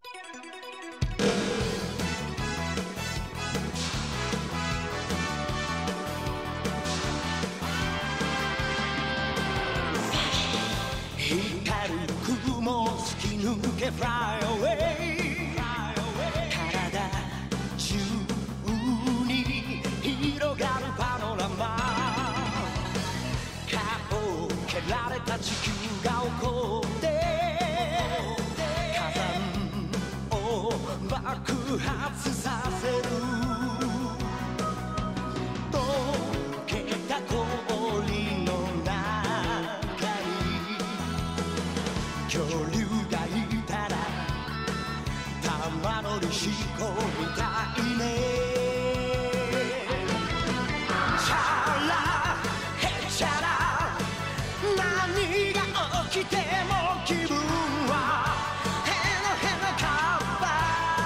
光る雲を突き抜け Fly away 体中に広がるパノラマ顔を蹴られた地球が起こって火山を爆発させる溶けた氷の中に恐竜がいたら玉乗りしこみたいねチャラヘチャラ何が起きても気分はヘナヘナカッパ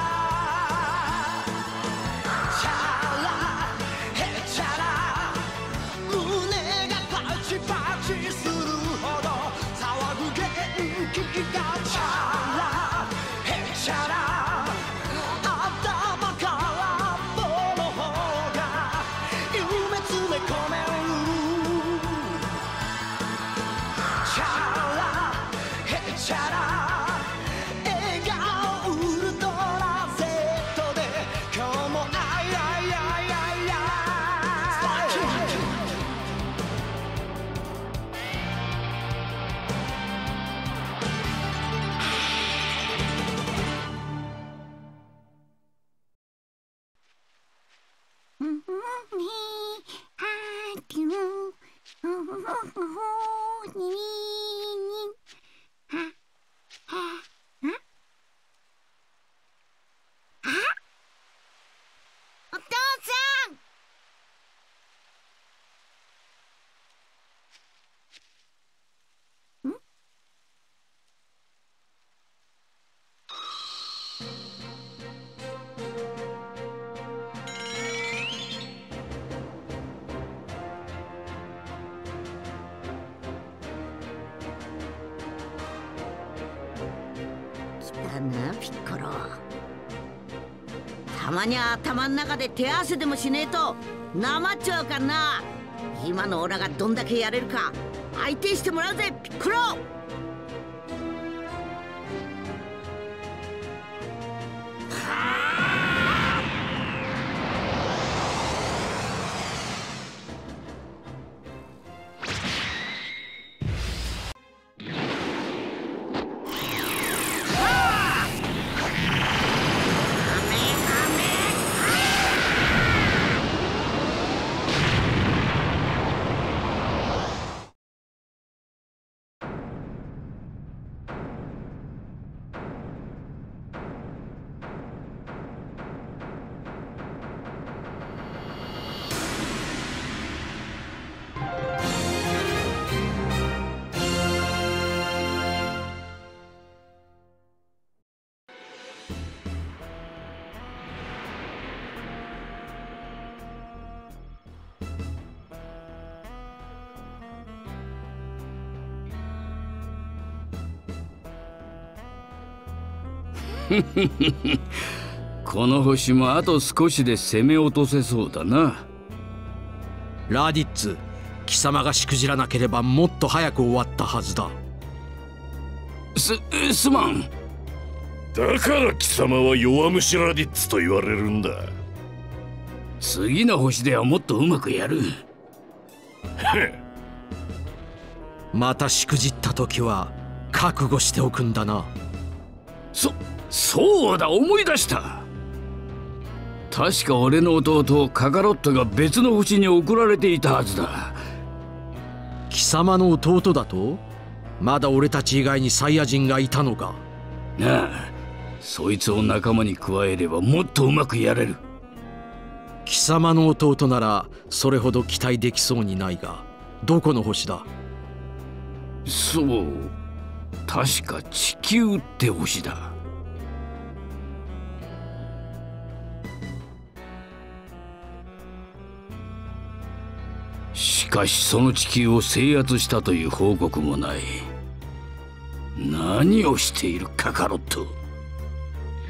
チャラヘチャラ胸がパチパチするほど騒ぐ元気がチャラヘチャラ頭から棒の方が夢詰め込めるチャラヘチャラ笑顔ウルトラ Z で今日もアイアイアイアイアお父さん。来たなピッコロ。たまには頭ん中で手合わせでもしねえとなまっちゃうからな。今のオラがどんだけやれるか相手してもらうぜピッコロ。 この星もあと少しで攻め落とせそうだな。 ラディッツ、貴様がしくじらなければもっと早く終わったはずだ。 すまん。 だから貴様は弱虫ラディッツと言われるんだ。 次の星ではもっとうまくやる。 またしくじった時は覚悟しておくんだな。 そうだ、思い出した。確か俺の弟カカロットが別の星に送られていたはずだ。 貴様の弟だと？まだ俺たち以外にサイヤ人がいたのか？ なあ、そいつを仲間に加えればもっとうまくやれる。 貴様の弟ならそれほど期待できそうにないが、どこの星だ？ そう、確か地球って星だ。しかしその地球を制圧したという報告もない。何をしているカカロット。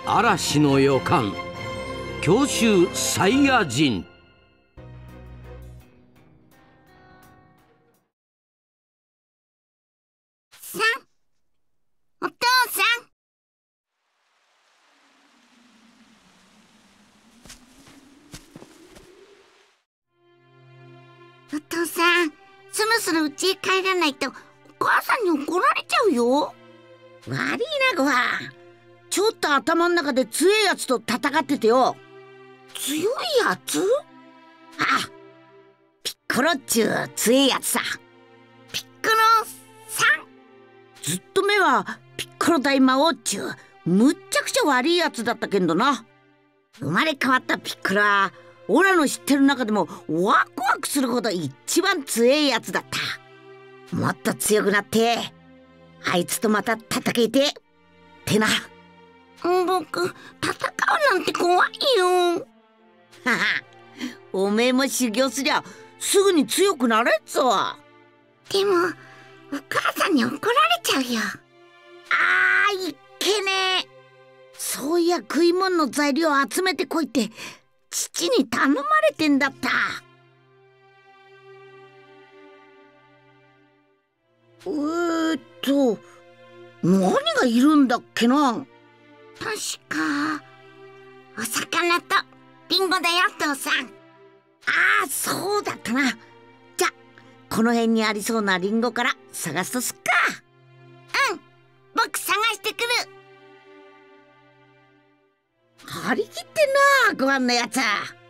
嵐の予感、郷愁サイヤ人。 お父さん。お父さん、そろそろ家へ帰らないとお母さんに怒られちゃうよ。 悪いなごはん。ちょっと頭の中で強いやつと戦っててよ。 強いやつ？ あ、ピッコロっちゅう強いやつさ。 ピッコロさん。 ずっと目はピッコロ大魔王っちゅうむっちゃくちゃ悪いやつだったけんどな。生まれ変わったピッコロはオラの知ってる中でもワクワクするほど一番強いやつだった。もっと強くなってあいつとまた戦えてってな。 僕、戦うなんて怖いよ。 はは、おめえも修行すりゃすぐに強くなれっぞ。 でもお母さんに怒られちゃうよ。 いっけねえ。そういや食い物の材料集めてこいって父に頼まれてんだった。何がいるんだっけな。 確かお魚とリンゴだよ、父さん。 そうだったな。じゃこの辺にありそうなリンゴから探すとすっか。 僕探してくる。 張り切ってんなご飯のやつ。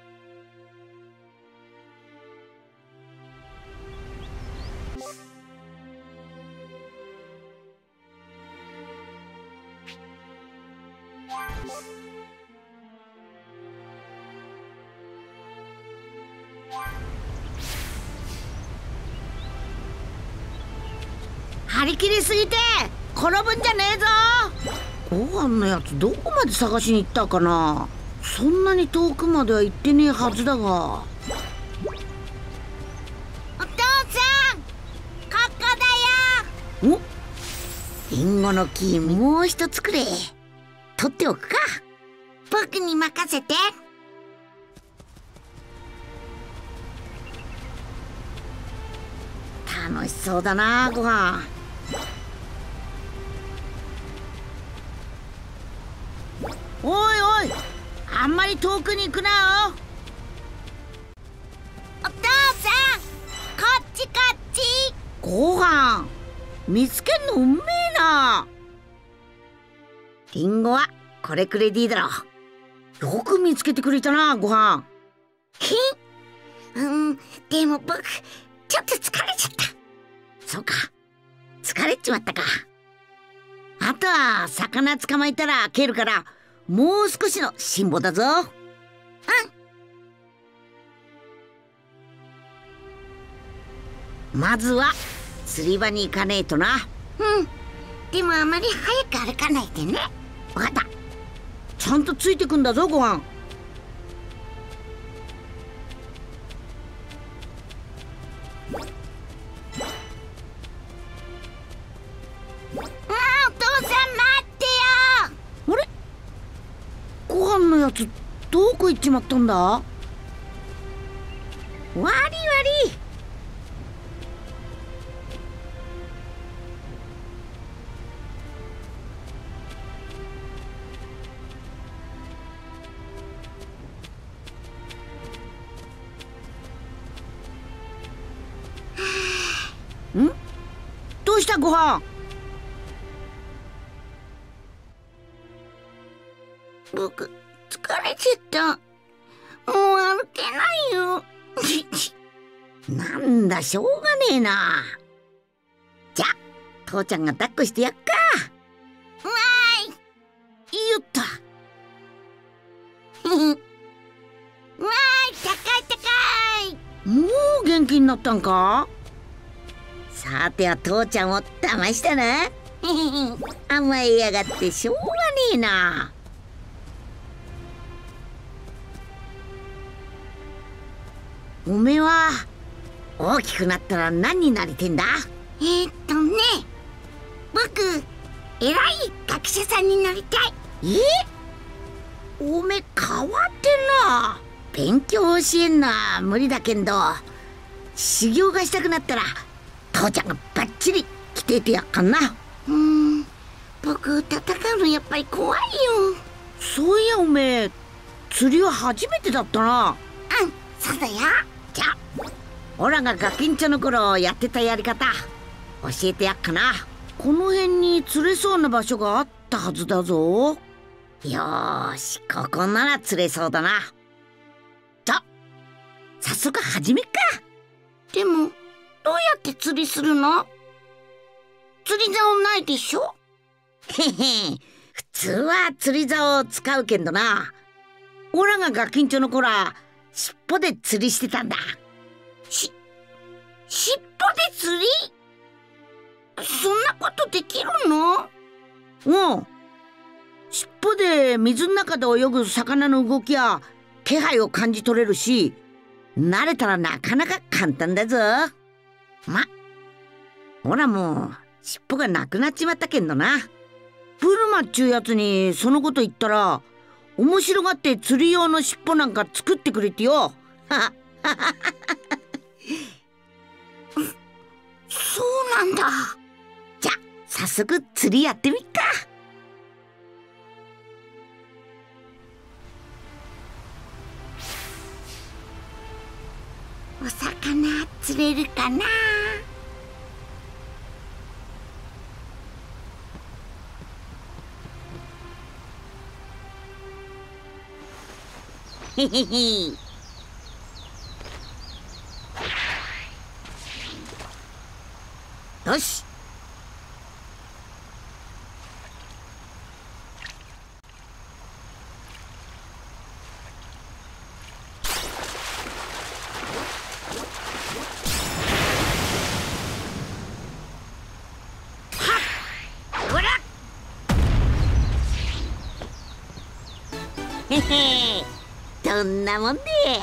張り切りすぎて転ぶんじゃねえぞ。ご飯のやつどこまで探しに行ったかな。そんなに遠くまでは行ってねえはずだが。 お父さん、ここだよ。 リンゴの木もう一つくれ。取っておくか。 僕に任せて。 楽しそうだなご飯。おいおい、あんまり遠くに行くなよ。 お父さん、こっちこっち。 ご飯見つけんのうめえな。リンゴはこれくれでいいだろう。よく見つけてくれたなご飯。 でも僕ちょっと疲れちゃった。 そうか、疲れちまったか。あとは魚捕まえたら蹴るからもう少しの辛抱だぞ。まずは釣り場に行かねえとな。 でもあまり早く歩かないでね。 分かった。ちゃんとついてくんだぞご飯。 お父さん待ってよ。 あれ、ご飯のやつどこ行っちまったんだ。わりわり。どうしたご飯。 僕疲れちゃった。もう歩けないよ。 なんだ、しょうがねえな。じゃ父ちゃんが抱っこしてやっか。 わーい。 よっと。 わーい、高い高い。 もう元気になったんか。さては父ちゃんを騙したな。甘えやがってしょうがねえな。おめえは大きくなったら何になりてんだ。 僕偉い学者さんになりたい。 おめ変わってんな。勉強教えんな無理だけんど、修行がしたくなったら父ちゃんがバッチリ来ててやっかんな。 僕戦うのやっぱり怖いよ。 そういやおめ釣りは初めてだったな。 そうだよ。 じゃあオラがガキンチョの頃やってたやり方教えてやっかな。この辺に釣れそうな場所があったはずだぞ。よーし、ここなら釣れそうだな。じゃあ早速始めっか。 でもどうやって釣りするの？釣り竿ないでしょ？ へへ、普通は釣り竿を使うけんどな。オラがガキンチョの頃は尻尾で釣りしてたんだ。 尻尾で釣り？そんなことできるの？ 尻尾で水の中で泳ぐ魚の動きや気配を感じ取れるし、慣れたらなかなか簡単だぞ。ほらもう尻尾がなくなっちまったけんどな。ブルマっちゅうやつにそのこと言ったら面白がって釣り用の尻尾なんか作ってくれてよ。 そうなんだ。 じゃあ早速釣りやってみっか。 お魚釣れるかな？ へへへ。よし。へへ、どんなもんで。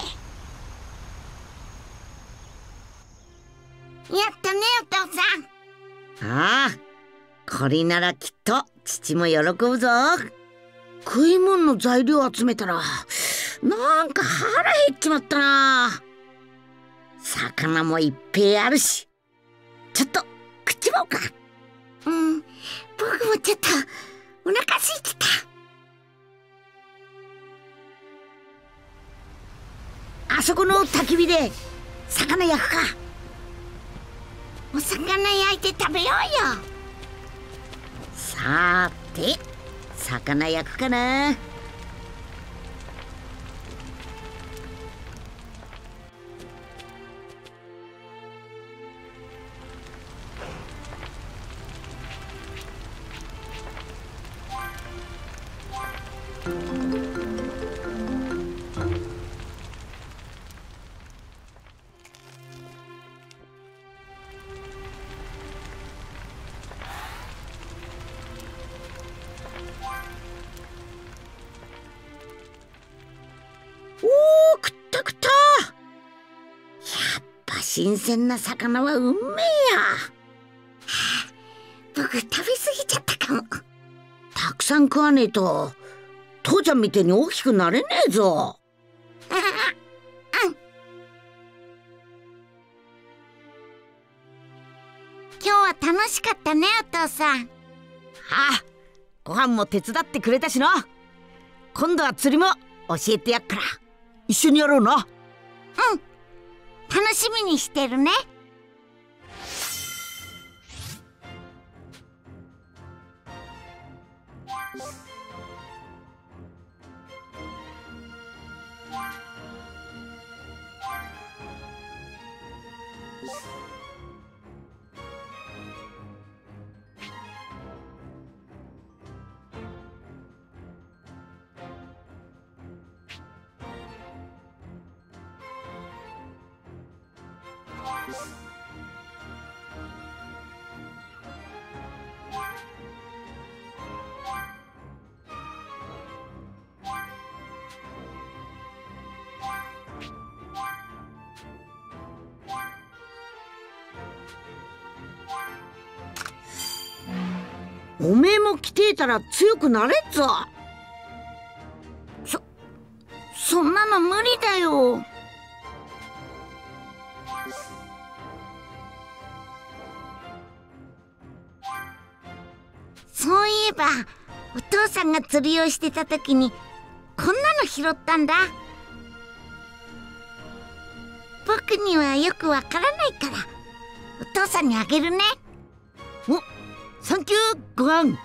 やったねお父さん。 ああ、これならきっと父も喜ぶぞ。食い物の材料集めたらなんか腹減っちまったな。魚もいっぺいあるし、ちょっと食っちまおうか。 僕もちょっとお腹空いてた。 あそこの焚き火で魚焼くか。 お魚焼いて食べようよ。 さーて魚焼くかな。食った食った。やっぱ新鮮な魚はうめえや。 僕食べ過ぎちゃったかも。 たくさん食わねえと父ちゃんみてえに大きくなれねえぞ。 今日は楽しかったねお父さん。 ご飯も手伝ってくれたしな。今度は釣りも教えてやっから一緒にやろうな。 楽しみにしてるね。おめえも来てえたら強くなれっぞ。 そんなの無理だよ。そういえばお父さんが釣りをしてた時にこんなの拾ったんだ。僕にはよくわからないからお父さんにあげるね。 お、サンキューご飯。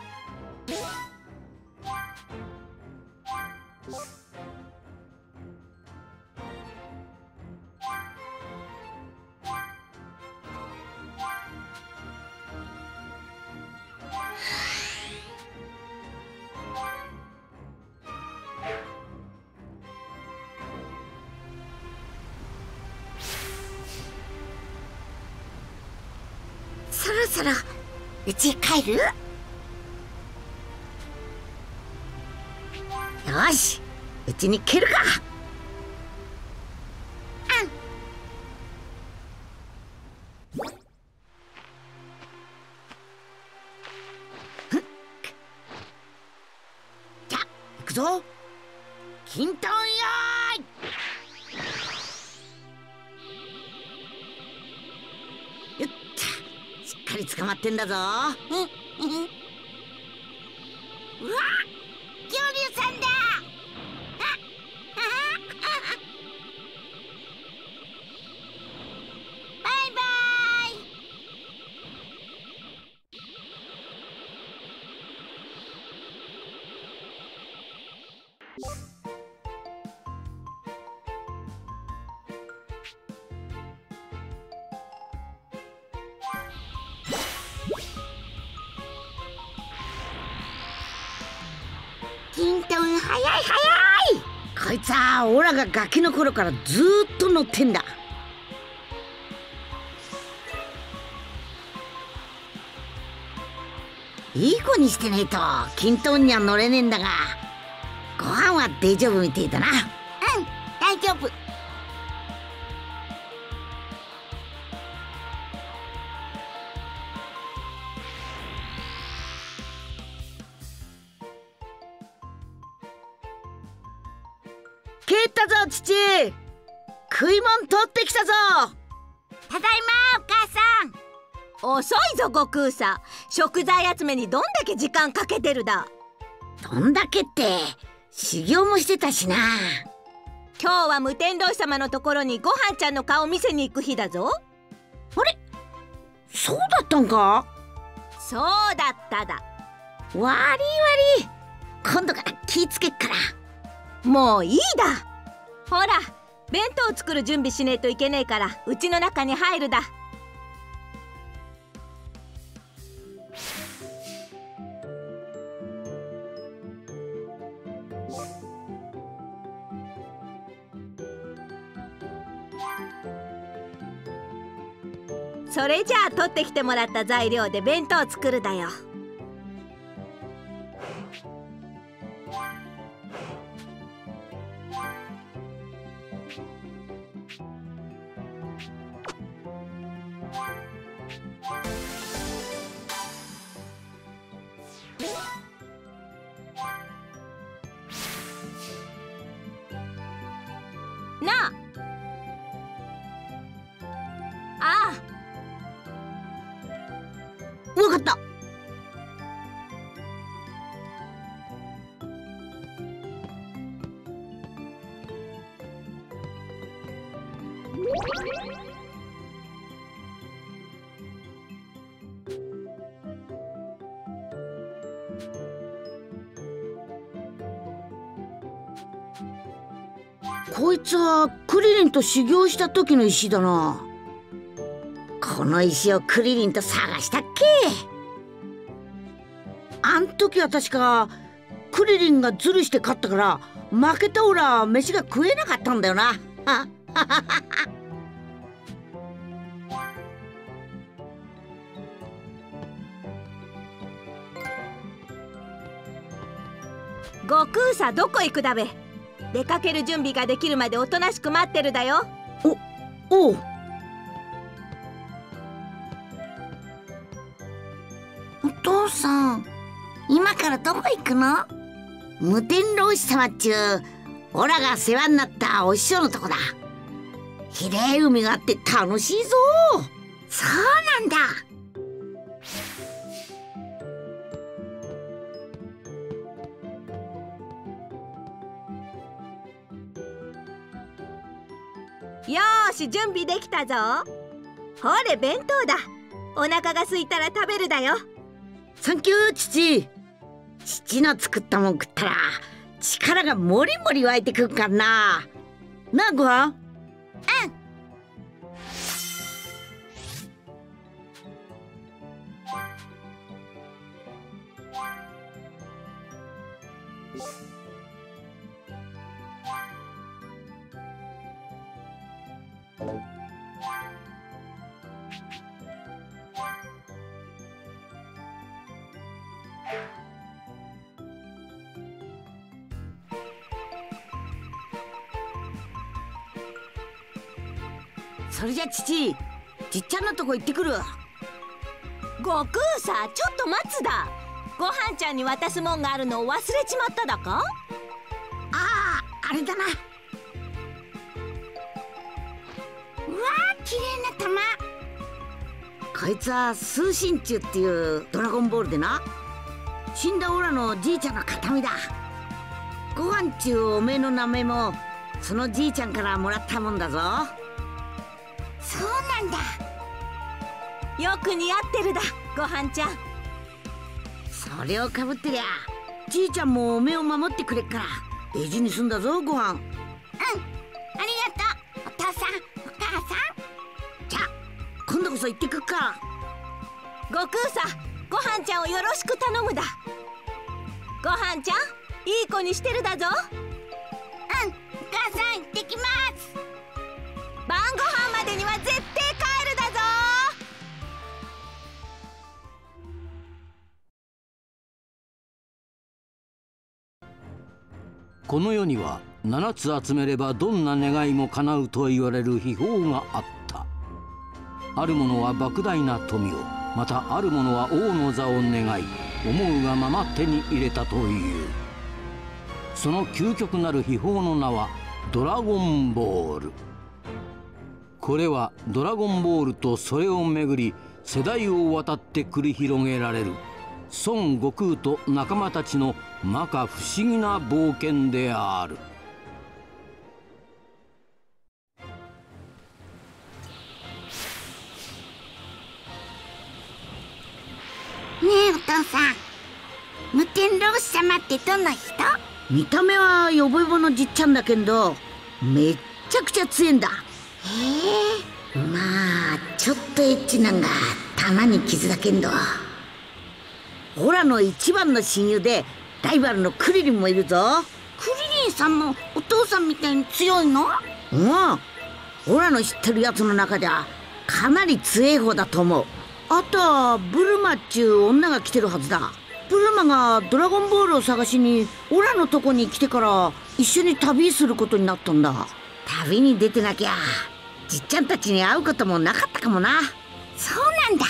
そろそろうちへ帰る？よし、うちに帰るか。じゃあ行くぞ。キントンよーい。よっちゃ、しっかり捕まってんだぞ。 うわ、恐竜さんだ。バイバイ。キントン、早い早い。 こいつはオラがガキの頃からずーっと乗ってんだ。いい子にしてねえとキントンには乗れねえんだが、ご飯は大丈夫みてえだな。 うん、大丈夫。 帰ったぞ父。食いもん取ってきたぞ。 ただいまお母さん。 遅いぞ悟空さん。食材集めにどんだけ時間かけてるだ。 どんだけって修行もしてたしな。 今日は無天童様のところにごはんちゃんの顔見せに行く日だぞ。 あれ、そうだったんか。 そうだっただ。 悪い悪い、今度から気ぃつけっから。 もういいだ。ほら、弁当作る準備しねえといけねえからうちの中に入るだ。それじゃあ取ってきてもらった材料で弁当作るだよ。なあ。ああ。 わかった。こいつはクリリンと修行した時の石だな。この石をクリリンと探したっけ。あん時は確かクリリンがズルして勝ったから負けたオラは飯が食えなかったんだよな。 悟空さんどこ行くだべ。出かける準備ができるまでおとなしく待ってるだよ。 おう。 お父さん、今からどこ行くの？ 無天老師様っちゅうオラが世話になったお師匠のとこだ。きれい海があって楽しいぞ。 そうなんだ。 よーし、準備できたぞ。ほれ、弁当だ。お腹が空いたら食べるだよ。 サンキュー父。父の作ったもん食ったら力がもりもり湧いてくんからな。なあごはん。それじゃ父、じっちゃんのとこ行ってくる。 悟空さ、ちょっと待つだ。ごはんちゃんに渡すもんがあるのを忘れちまっただか。 あれだな。うわー、綺麗な玉。 こいつはスーシンチュっていうドラゴンボールでな、死んだオラのじいちゃんの形見だ。ごはんちゅうおめえの名前もそのじいちゃんからもらったもんだぞ。 そうなんだ。 よく似合ってるだ、ごはんちゃん。 それをかぶってりゃじいちゃんもおめえを守ってくれっから大事にすんだぞごはん。 ありがとう、お父さん、お母さん。 じゃあ今度こそ行ってくっか。 悟空さ、ごはんちゃんをよろしく頼むだ。ごはんちゃん、いい子にしてるだぞ。 お母さん、行ってきます。 晩ご飯までには絶対帰るだぞ。 この世には7つ集めればどんな願いも叶うと言われる秘宝があった。ある者は莫大な富を、またある者は王の座を願い、思うがまま手に入れたという。その究極なる秘宝の名はドラゴンボール。これはドラゴンボールとそれをめぐり世代を渡って繰り広げられる孫悟空と仲間たちの摩訶不思議な冒険である。 ねえ、お父さん、無天老師様ってどんな人？ 見た目はヨボヨボのじっちゃんだけどめっちゃくちゃ強えんだ。まあちょっとエッチなんがたまに傷だけんど、オラの一番の親友でライバルのクリリンもいるぞ。 クリリンさんもお父さんみたいに強いの？ オラの知ってるやつの中ではかなり強い方だと思う。あとはブルマっちゅう女が来てるはずだ。ブルマがドラゴンボールを探しにオラのとこに来てから一緒に旅することになったんだ。旅に出てなきゃじっちゃんたちに会うこともなかったかもな。 そうなんだ。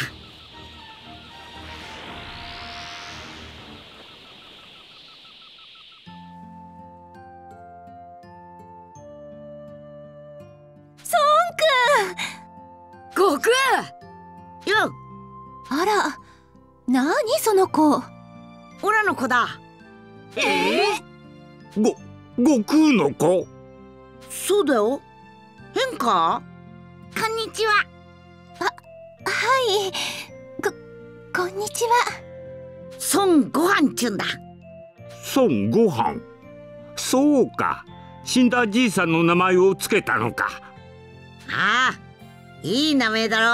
悟空よ。 あら、なにその子。 オラの子だ。 悟空の子？ そうだよ。変か？ こんにちは。 はい、こんにちは。 孫悟飯ちゅんだ。 孫悟飯。そうか、死んだじいさんの名前をつけたのか。 ああ、いい名前だろ。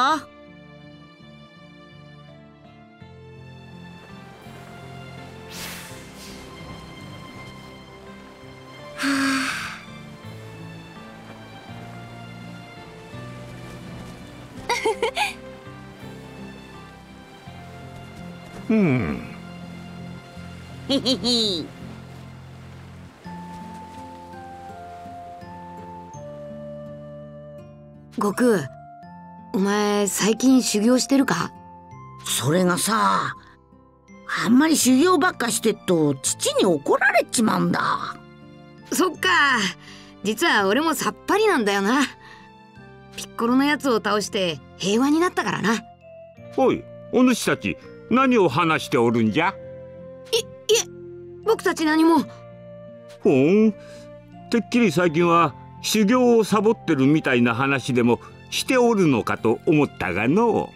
へへへ。悟空、お前最近修行してるか？それがさ、あんまり修行ばっかしてっと父に怒られちまうんだ。 そっか、実は俺もさっぱりなんだよな。ピッコロのやつを倒して平和になったからな。 おい、お主たち何を話しておるんじゃ。 いえ、僕たち何も。 ほん、てっきり最近は修行をサボってるみたいな話でもしておるのかと思ったがの。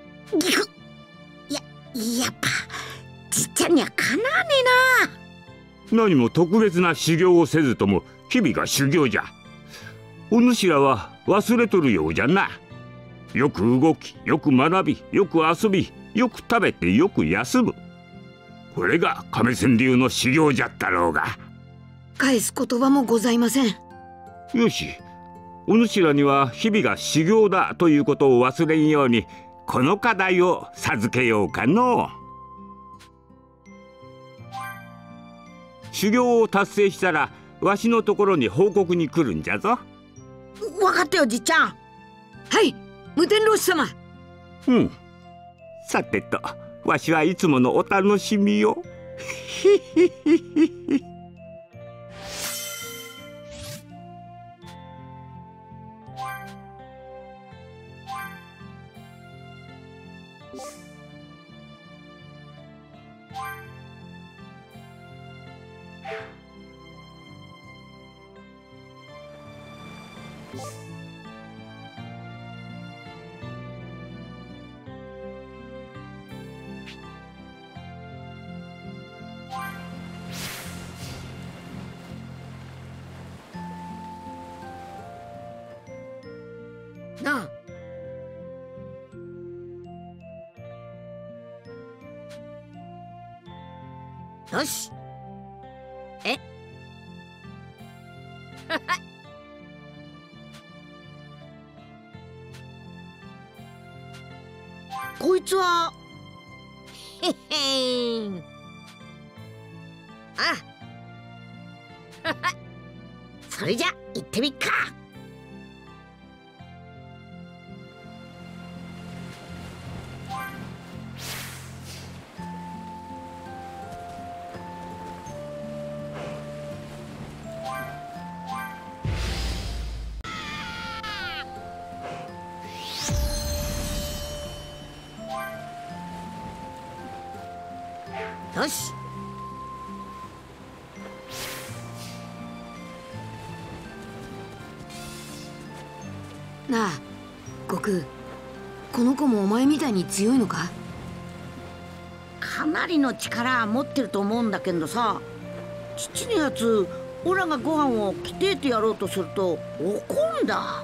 やっぱじっちゃんにはかなわねえな。 何も特別な修行をせずとも日々が修行じゃ。お主らは忘れとるようじゃな。よく動き、よく学び、よく遊び、よく食べて、よく休む。これが亀仙流の修行じゃったろうが。 返す言葉もございません。 よし、お主らには日々が修行だということを忘れんようにこの課題を授けようかの。修行を達成したらわしのところに報告に来るんじゃぞ。 分かったよじっちゃん。 はい、無天老師様。 うん。さてと、わしはいつものお楽しみよ。 なあ、よし。こいつはへへん。それじゃ行ってみっか。よし。 なあ、悟空、この子もお前みたいに強いのか？ かなりの力持ってると思うんだけどさ、父のやつオラがご飯をきてえてやろうとすると怒んだ。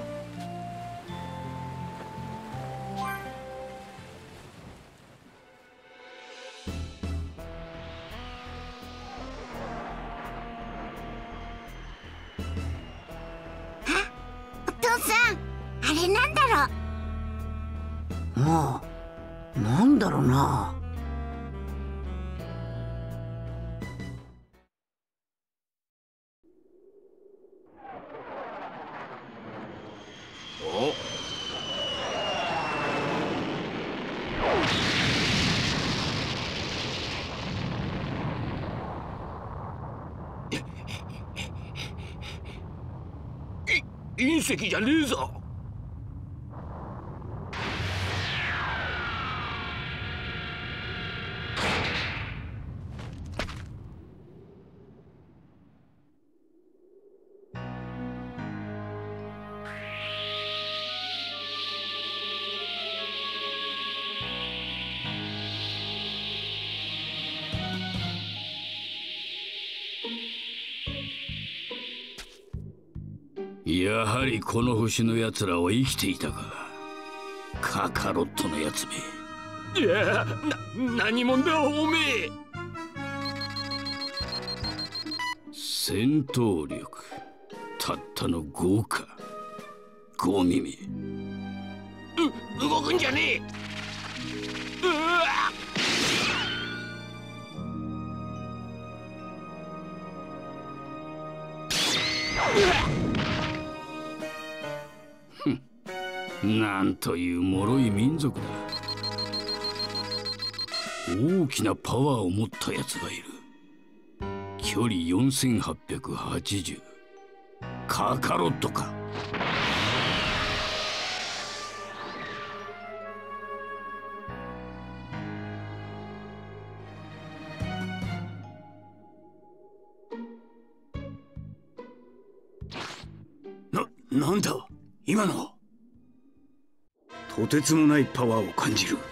あれなんだろう。 もうなんだろうな。 隕石じゃねえぞ。やはりこの星のやつらは生きていたか。カカロットのやつめ。いや、何者だおめえ。戦闘力たったの5か。5耳。動くんじゃねえ。うわなんという脆い民族だ。大きなパワーを持ったやつがいる。巨距離4880。カカロットか。 なんだ今のは。とてつもないパワーを感じる。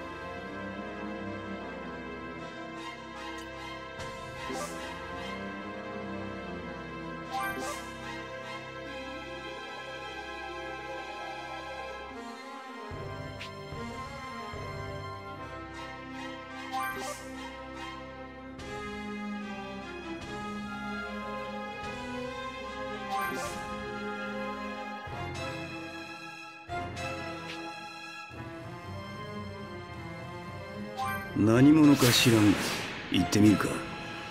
何者か知らん。行ってみるか。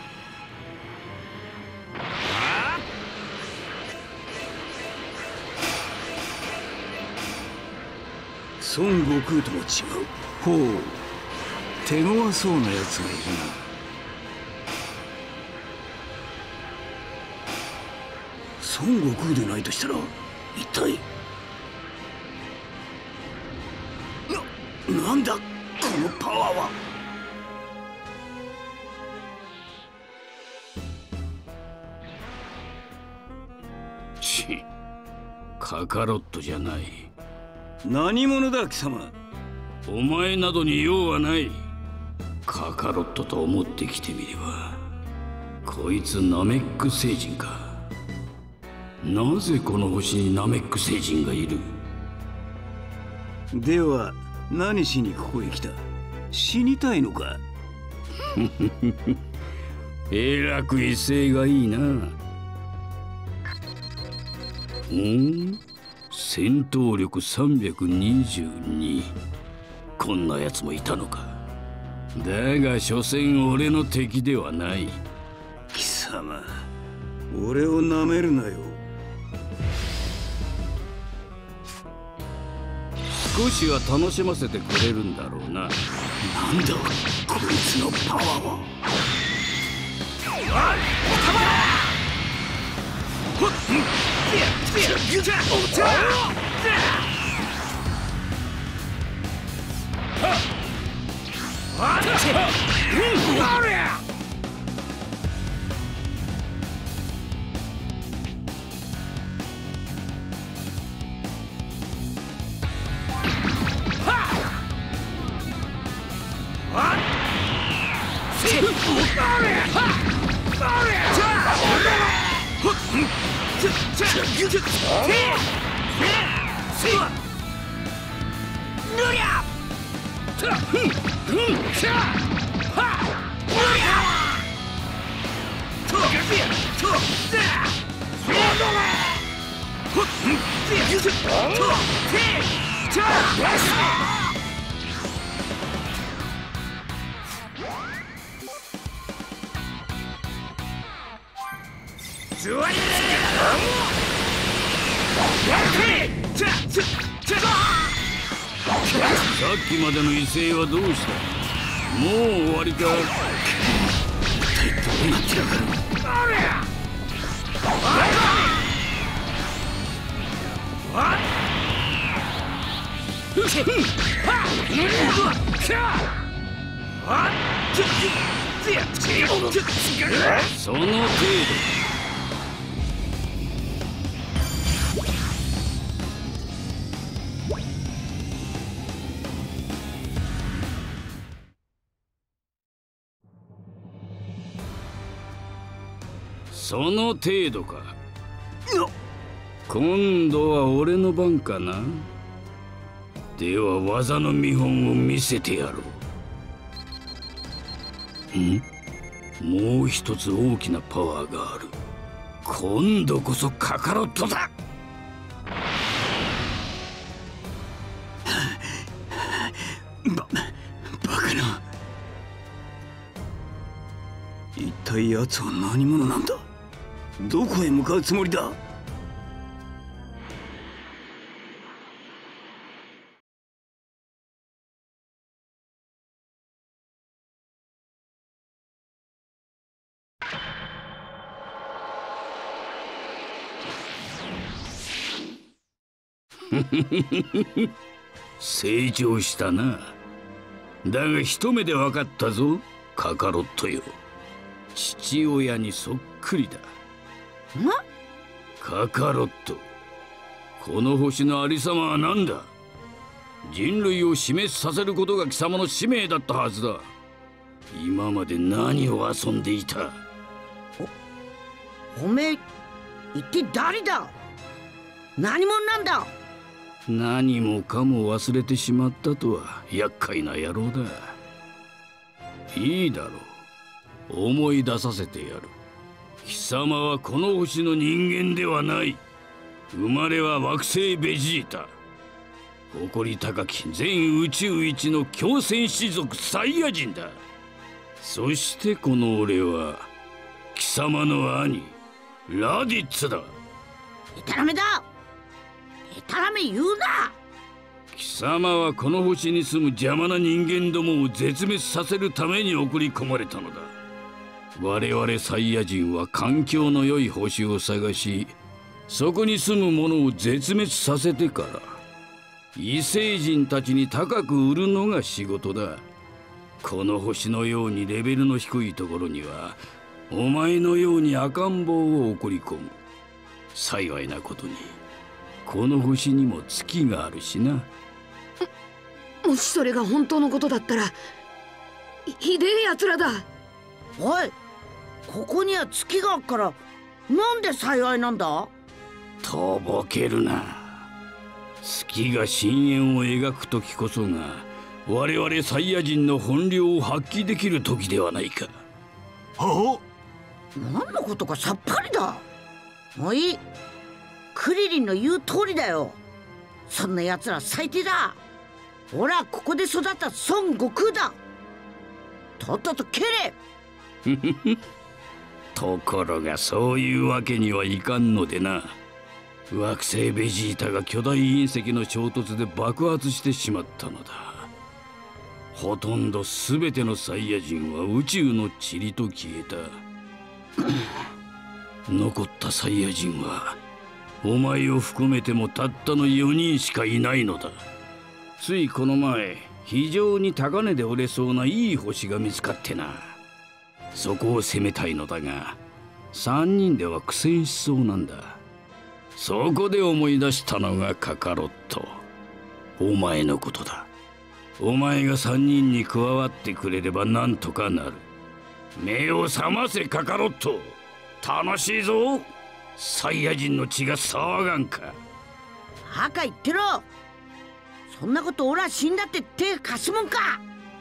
孫悟空とも違う。ほう、手強そうなやつがいるな。孫悟空でないとしたら一体なんだこのパワーは。 カカロットじゃない。 何者だ貴様。 お前などに用はない。カカロットと思ってきてみれば、こいつナメック星人か。なぜこの星にナメック星人がいる。 では何しにここへ来た。死にたいのか。 えらく威勢がいいな。戦闘力322。こんなやつもいたのか。だが所詮俺の敵ではない。 貴様、俺をなめるなよ。 少しは楽しませてくれるんだろうな。 なんだこいつのパワーは。 さっきまでの威勢はどうした。もう終わりか。 一体どうなってやがる。 その程度。その程度か。今度は俺の番かな。では技の見本を見せてやろう。もう一つ大きなパワーがある。今度こそカカロットだ。 バカな。一体奴は何者なんだ。どこへ向かうつもりだ。 成長したな。だが一目で分かったぞ、カカロットよ。父親にそっくりだ。カカロット、この星のありさまは何だ？人類を死滅させることが貴様の使命だったはずだ。今まで何を遊んでいた？ おめえ一体誰だ？何者なんだ？ 何もかも忘れてしまったとは厄介な野郎だ。いいだろう、思い出させてやる。貴様はこの星の人間ではない。生まれは惑星ベジータ。誇り高き全宇宙一の強戦士族サイヤ人だ。そしてこの俺は貴様の兄ラディッツだ。 でたらめだ。でたらめ言うな。 貴様はこの星に住む邪魔な人間どもを絶滅させるために送り込まれたのだ。我々サイヤ人は環境の良い星を探し、そこに住む者を絶滅させてから異星人たちに高く売るのが仕事だ。この星のようにレベルの低いところにはお前のように赤ん坊を送り込む。幸いなことにこの星にも月があるしな。 もしそれが本当のことだったらひでえやつらだ。 おい、ここには月があるからなんで幸いなんだ？ とぼけるな。月が深淵を描く時こそが我々サイヤ人の本領を発揮できる時ではないか。 はあ？何のことかさっぱりだ。もういい。クリリンの言う通りだよ。そんな奴ら最低だ。俺はここで育った孫悟空だ。とっとと蹴れ。 ところがそういうわけにはいかんのでな。惑星ベジータが巨大隕石の衝突で爆発してしまったのだ。ほとんど全てのサイヤ人は宇宙の塵と消えた。残ったサイヤ人はお前を含めてもたったの4人しかいないのだ。ついこの前非常に高値で売れそうないい星が見つかってな。そこを攻めたいのだが3人では苦戦しそうなんだ。そこで思い出したのがカカロット。お前のことだ。お前が3人に加わってくれればなんとかなる。目を覚ませカカロット。楽しいぞ。サイヤ人の血が騒がんか。 バカ言ってろ。そんなこと俺は死んだって手貸すもんか。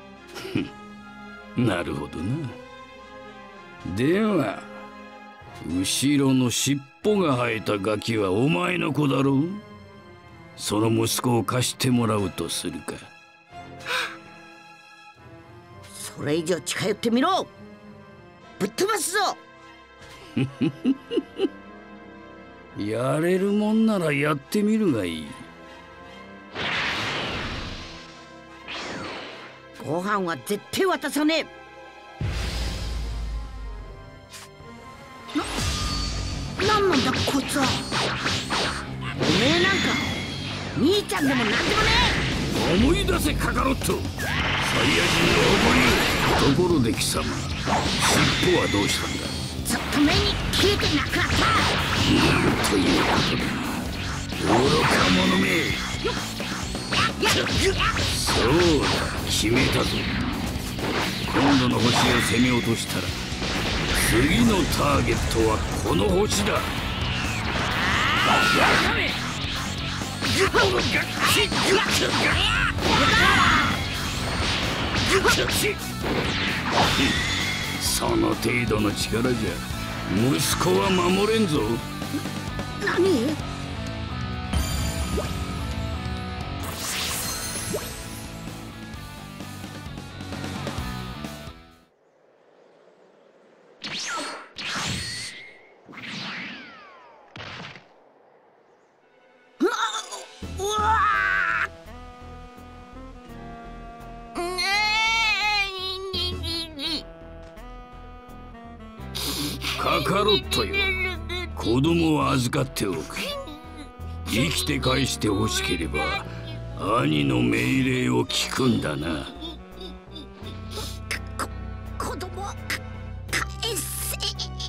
なるほどな。では後ろの尻尾が生えたガキはお前の子だろう。その息子を貸してもらうとするか。 それ以上近寄ってみろ。ぶっ飛ばすぞ。 やれるもんならやってみるがいい。 ご飯は絶対渡さねえ。なんなんだこいつは。おめえなんか兄ちゃんでもなんでもねえ。思い出せカカロット。サイヤ人の誇り。ところで貴様、尻尾はどうしたんだ？ ずっと目に消えてなくなった。 ということだ。愚か者め。そうだ、決めたぞ。今度の星を攻め落としたら次のターゲットはこの星だ。その程度の力じゃ息子は守れんぞ。 何？ カカロットよ、子供を預かっておく。 生きて返してほしければ兄の命令を聞くんだな。 子供返せ。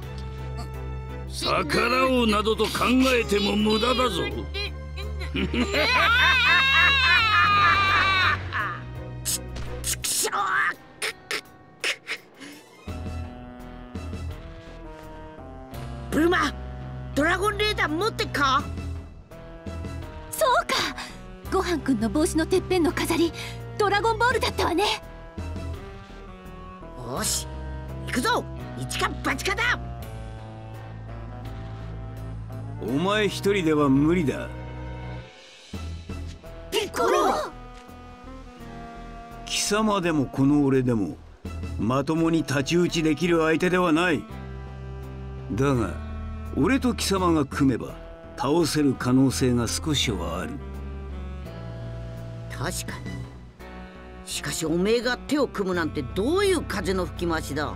逆らおうなどと考えても無駄だぞ。 ちくしょう。 ブルマ、ドラゴンレーダー持ってっか？ そうか、ごはんくんの帽子のてっぺんの飾りドラゴンボールだったわね。 よし行くぞ、一か八かだ。 お前一人では無理だ。 ピッコロ、 貴様でもこの俺でもまともに太刀打ちできる相手ではない。だが俺と貴様が組めば倒せる可能性が少しはある。 確かに。しかしおめえが手を組むなんてどういう風の吹き回しだ。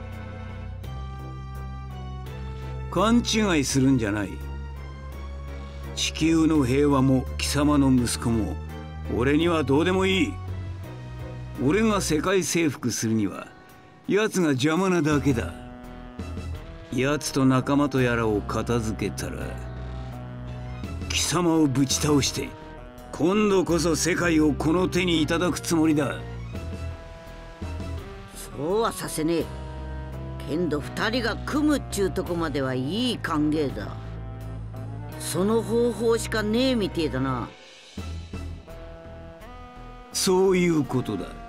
勘違いするんじゃない。地球の平和も貴様の息子も俺にはどうでもいい。俺が世界征服するには奴が邪魔なだけだ。奴と仲間とやらを片付けたら貴様をぶち倒して今度こそ世界をこの手にいただくつもりだ。 そうはさせねえ。けんど二人が組むっちゅうとこまではいい歓迎だ。その方法しかねえみてえだな。 そういうことだ。